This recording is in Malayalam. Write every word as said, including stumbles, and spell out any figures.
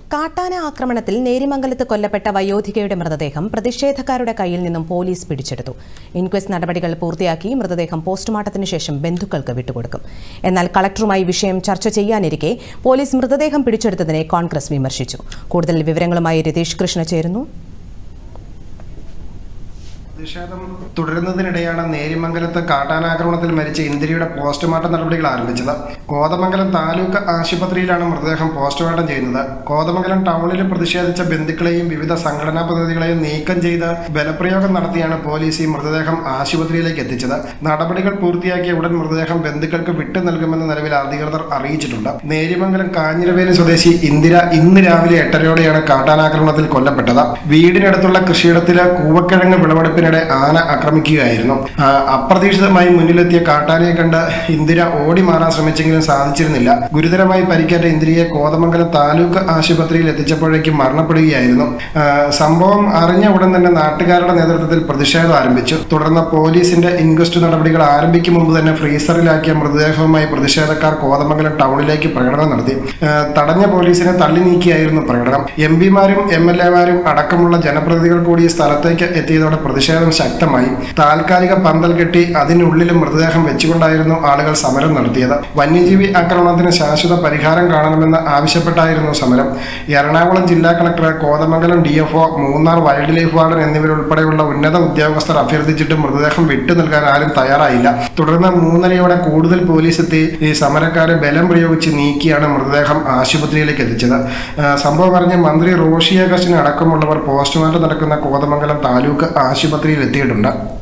കാട്ടാന ആക്രമണത്തിൽ നേരിമംഗലത്ത് കൊല്ലപ്പെട്ട വയോധികയുടെ മൃതദേഹം പ്രതിഷേധക്കാരുടെ കയ്യിൽ നിന്നും പോലീസ് പിടിച്ചെടുത്തു. ഇൻക്വസ്റ്റ് നടപടികൾ പൂർത്തിയാക്കി മൃതദേഹം പോസ്റ്റ്മോർട്ടത്തിന് ശേഷം ബന്ധുക്കൾക്ക് വിട്ടുകൊടുക്കും. എന്നാൽ കളക്ടറുമായി വിഷയം ചർച്ച ചെയ്യാനിരിക്കെ പോലീസ് മൃതദേഹം പിടിച്ചെടുത്തതിനെ കോൺഗ്രസ് വിമർശിച്ചു. കൂടുതൽ വിവരങ്ങളുമായി രതീഷ് കൃഷ്ണ ചേരുന്നു. പ്രതിഷേധം തുടരുന്നതിനിടെയാണ് നേരിമംഗലത്ത് കാട്ടാനാക്രമണത്തിൽ മരിച്ച ഇന്ദിരയുടെ പോസ്റ്റ്മോർട്ടം നടപടികൾ ആരംഭിച്ചത്. കോതമംഗലം താലൂക്ക് ആശുപത്രിയിലാണ് മൃതദേഹം പോസ്റ്റ്മോർട്ടം ചെയ്യുന്നത്. കോതമംഗലം ടൗണിൽ പ്രതിഷേധിച്ച ബന്ധുക്കളെയും വിവിധ സംഘടനാ പ്രതിനിധികളെയും നീക്കം ചെയ്ത് ബലപ്രയോഗം നടത്തിയാണ് പോലീസ് ഈ മൃതദേഹം ആശുപത്രിയിലേക്ക് എത്തിച്ചത്. നടപടികൾ പൂർത്തിയാക്കിയ ഉടൻ മൃതദേഹം ബന്ധുക്കൾക്ക് വിട്ടു നൽകുമെന്ന് നിലവിൽ അധികൃതർ അറിയിച്ചിട്ടുണ്ട്. നേരിമംഗലം കാഞ്ഞിരവേലി സ്വദേശി ഇന്ദിര ഇന്ന് രാവിലെ എട്ടരയോടെയാണ് കാട്ടാനാക്രമണത്തിൽ കൊല്ലപ്പെട്ടത്. വീടിനടുത്തുള്ള കൃഷിയിടത്തിലെ കൂവക്കിഴങ്ങ് വിളവെടുപ്പിന് ആന ആക്രമിക്കുകയായിരുന്നു. അപ്രതീക്ഷിതമായി മുന്നിലെത്തിയ കാട്ടാനയെ കണ്ട് ഇന്ദിര ഓടി മാറാൻ ശ്രമിച്ചെങ്കിലും സാധിച്ചിരുന്നില്ല. ഗുരുതരമായി പരിക്കേറ്റ ഇന്ദിരയെ കോതമംഗലം താലൂക്ക് ആശുപത്രിയിൽ എത്തിച്ചപ്പോഴേക്കും മരണപ്പെടുകയായിരുന്നു. സംഭവം അറിഞ്ഞ ഉടൻ തന്നെ നാട്ടുകാരുടെ നേതൃത്വത്തിൽ പ്രതിഷേധം ആരംഭിച്ചു. തുടർന്ന് പോലീസിന്റെ ഇൻക്വസ്റ്റ് നടപടികൾ ആരംഭിക്കും മുമ്പ് തന്നെ ഫ്രീസറിലാക്കിയ മൃതദേഹവുമായി പ്രതിഷേധക്കാർ കോതമംഗലം ടൗണിലേക്ക് പ്രകടനം നടത്തി. തടഞ്ഞ പോലീസിനെ തള്ളി നീക്കിയായിരുന്നു പ്രകടനം. എം പിമാരും എം എൽ എമാരും അടക്കമുള്ള ജനപ്രതിനിധികൾ കൂടി സ്ഥലത്തേക്ക് എത്തിയതോടെ പ്രതിഷേധം ശക്തമായി. താൽക്കാലിക പന്തൽ കെട്ടി അതിനുള്ളിൽ മൃതദേഹം വെച്ചുകൊണ്ടായിരുന്നു ആളുകൾ സമരം നടത്തിയത്. വന്യജീവി ആക്രമണത്തിന് ശാശ്വത പരിഹാരം കാണണമെന്ന് ആവശ്യപ്പെട്ടായിരുന്നു സമരം. എറണാകുളം ജില്ലാ collector, Kothamangalam D F O, Munnar wildlife warden എന്നിവരുൾപ്പെടെയുള്ള ഉന്നത ഉദ്യോഗസ്ഥർ അഭ്യർത്ഥിച്ചിട്ട് മൃതദേഹം വിട്ടു നൽകാൻ ആരും തയ്യാറായില്ല. തുടർന്ന് മൂന്നരയോടെ കൂടുതൽ പോലീസ് എത്തി ഈ സമരക്കാരെ ബലം പ്രയോഗിച്ച് നീക്കിയാണ് മൃതദേഹം ആശുപത്രിയിലേക്ക് എത്തിച്ചത്. സംഭവം അറിഞ്ഞ മന്ത്രി റോഷി അഗസ്റ്റിൻ അടക്കമുള്ളവർ പോസ്റ്റ്മോർട്ടം നടക്കുന്ന കോതമംഗലം താലൂക്ക് ആശുപത്രിയിൽ എത്തിയിട്ടുണ്ട്.